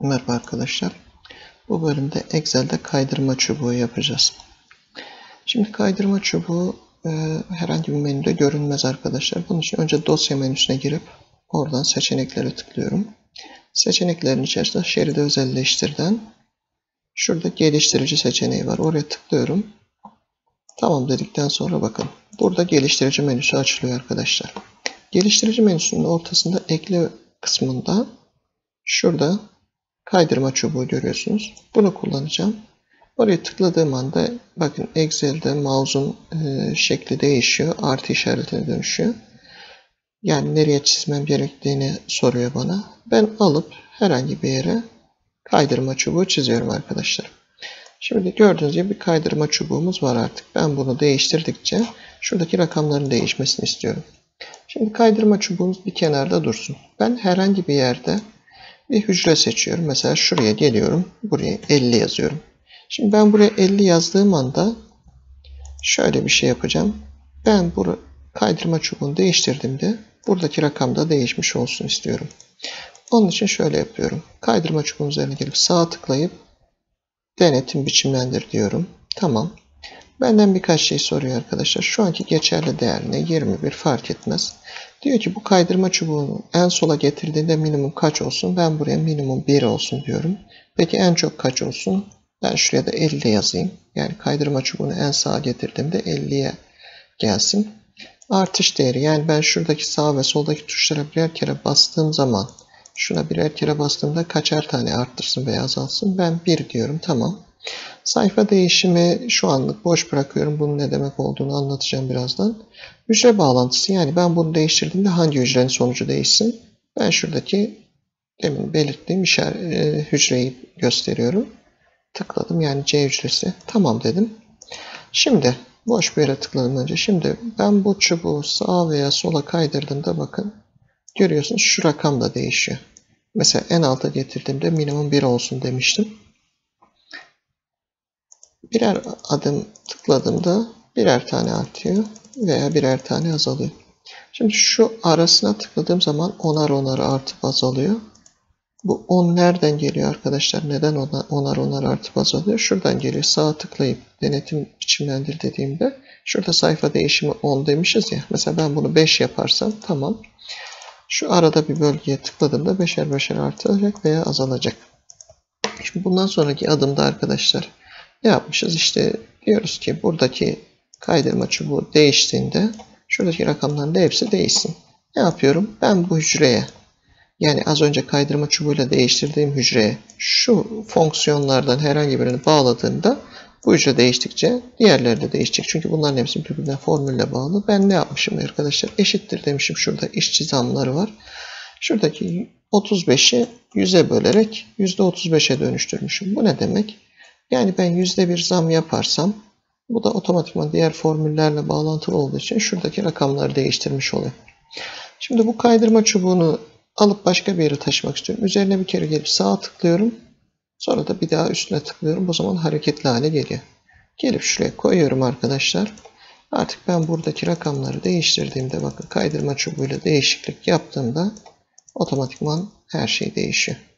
Merhaba arkadaşlar. Bu bölümde Excel'de kaydırma çubuğu yapacağız. Şimdi kaydırma çubuğu herhangi bir menüde görünmez arkadaşlar. Bunun için önce dosya menüsüne girip oradan seçeneklere tıklıyorum. Seçeneklerin içerisinde şeridi özelleştirden şurada geliştirici seçeneği var. Oraya tıklıyorum. Tamam dedikten sonra bakın. Burada geliştirici menüsü açılıyor arkadaşlar. Geliştirici menüsünün ortasında ekle kısmında şurada kaydırma çubuğu görüyorsunuz. Bunu kullanacağım. Oraya tıkladığım anda bakın Excel'de mouse'un şekli değişiyor. Artı işaretine dönüşüyor. Yani nereye çizmem gerektiğini soruyor bana. Ben alıp herhangi bir yere kaydırma çubuğu çiziyorum arkadaşlar. Şimdi gördüğünüz gibi bir kaydırma çubuğumuz var artık. Ben bunu değiştirdikçe şuradaki rakamların değişmesini istiyorum. Şimdi kaydırma çubuğumuz bir kenarda dursun. Ben herhangi bir yerde bir hücre seçiyorum. Mesela şuraya geliyorum. Buraya 50 yazıyorum. Şimdi ben buraya 50 yazdığım anda şöyle bir şey yapacağım. Ben bu kaydırma çubuğunu değiştirdiğimde buradaki rakam da değişmiş olsun istiyorum. Onun için şöyle yapıyorum. Kaydırma çubuğunun üzerine gelip sağa tıklayıp denetim biçimlendir diyorum. Tamam. Benden birkaç şey soruyor arkadaşlar. Şu anki geçerli değer ne? 21 fark etmez. Diyor ki bu kaydırma çubuğunu en sola getirdiğinde minimum kaç olsun? Ben buraya minimum 1 olsun diyorum. Peki en çok kaç olsun? Ben şuraya da 50 yazayım. Yani kaydırma çubuğunu en sağa getirdiğimde 50'ye gelsin. Artış değeri, yani ben şuradaki sağ ve soldaki tuşlara birer kere bastığım zaman şuna birer kere bastığımda kaçar tane arttırsın veya azalsın? Ben 1 diyorum. Tamam. Sayfa değişimi şu anlık boş bırakıyorum. Bunun ne demek olduğunu anlatacağım birazdan. Hücre bağlantısı, yani ben bunu değiştirdiğimde hangi hücrenin sonucu değişsin? Ben şuradaki demin belirttiğim hücreyi gösteriyorum. Tıkladım, yani C hücresi. Tamam dedim. Şimdi boş bir yere tıkladım önce. Şimdi ben bu çubuğu sağa veya sola kaydırdığımda bakın görüyorsunuz şu rakam da değişiyor. Mesela en alta getirdiğimde minimum 1 olsun demiştim. Birer adım tıkladığımda birer tane artıyor veya birer tane azalıyor. Şimdi şu arasına tıkladığım zaman onar artıp azalıyor. Bu 10 nereden geliyor arkadaşlar? Neden onar artıp azalıyor? Şuradan geliyor. Sağa tıklayıp denetim biçimlendir dediğimde şurada sayfa değişimi 10 demişiz ya. Mesela ben bunu 5 yaparsam tamam. Şu arada bir bölgeye tıkladığımda beşer beşer artacak veya azalacak. Şimdi bundan sonraki adımda arkadaşlar ne yapmışız? İşte diyoruz ki buradaki kaydırma çubuğu değiştiğinde şuradaki rakamların da hepsi değişsin. Ne yapıyorum? Ben bu hücreye, yani az önce kaydırma çubuğuyla değiştirdiğim hücreye şu fonksiyonlardan herhangi birini bağladığımda bu hücre değiştikçe diğerleri de değişecek. Çünkü bunların hepsi birbirine formülle bağlı. Ben ne yapmışım arkadaşlar? Eşittir demişim. Şurada işçi zamları var. Şuradaki 35'i 100'e bölerek %35'e dönüştürmüşüm. Bu ne demek? Yani ben %1 zam yaparsam bu da otomatikman diğer formüllerle bağlantılı olduğu için şuradaki rakamları değiştirmiş oluyor. Şimdi bu kaydırma çubuğunu alıp başka bir yere taşımak istiyorum. Üzerine bir kere gelip sağa tıklıyorum. Sonra da bir daha üstüne tıklıyorum. Bu zaman hareketli hale geliyor. Gelip şuraya koyuyorum arkadaşlar. Artık ben buradaki rakamları değiştirdiğimde bakın kaydırma çubuğuyla değişiklik yaptığımda otomatikman her şey değişiyor.